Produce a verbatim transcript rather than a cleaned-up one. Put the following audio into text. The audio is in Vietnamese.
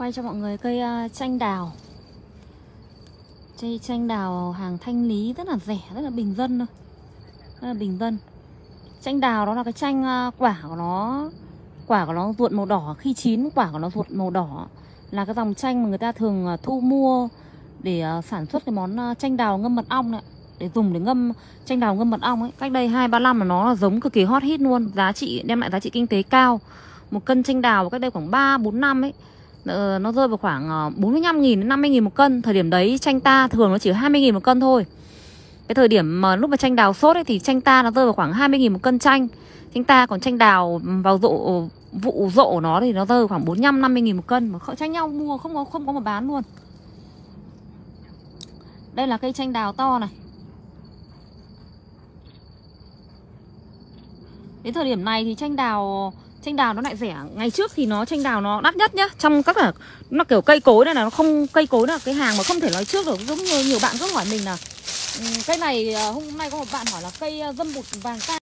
quay cho mọi người cây uh, chanh đào. Cây chanh đào hàng thanh lý rất là rẻ, rất là bình dân thôi. Rất là bình dân. Chanh đào đó là cái chanh uh, quả của nó quả của nó ruột màu đỏ, khi chín quả của nó ruột màu đỏ, là cái dòng chanh mà người ta thường uh, thu mua để uh, sản xuất cái món uh, chanh đào ngâm mật ong này, để dùng để ngâm chanh đào ngâm mật ong ấy. Cách đây hai ba năm mà nó là giống cực kỳ hot hit luôn, giá trị đem lại giá trị kinh tế cao. Một cân chanh đào cách đây khoảng ba bốn năm ấy, nó rơi vào khoảng bốn mươi lăm nghìn đến năm mươi nghìn một cân. Thời điểm đấy chanh ta thường nó chỉ hai mươi nghìn một cân thôi. Cái thời điểm mà lúc mà chanh đào sốt ấy thì chanh ta nó rơi vào khoảng hai mươi nghìn một cân chanh. Chanh ta còn chanh đào vào rộ vụ rộ của nó thì nó rơi vào khoảng bốn mươi lăm năm mươi nghìn một cân, mà tranh nhau mua không có không có mà bán luôn. Đây là cây chanh đào to này. Đến thời điểm này thì chanh đào Chanh đào nó lại rẻ. Ngày trước thì nó chanh đào nó đắt nhất nhá. Trong các là nó kiểu cây cối này là nó không, cây cối là cái hàng mà không thể nói trước được. Giống như nhiều bạn cứ hỏi mình là cây này, hôm nay có một bạn hỏi là cây dâm bụt vàng cam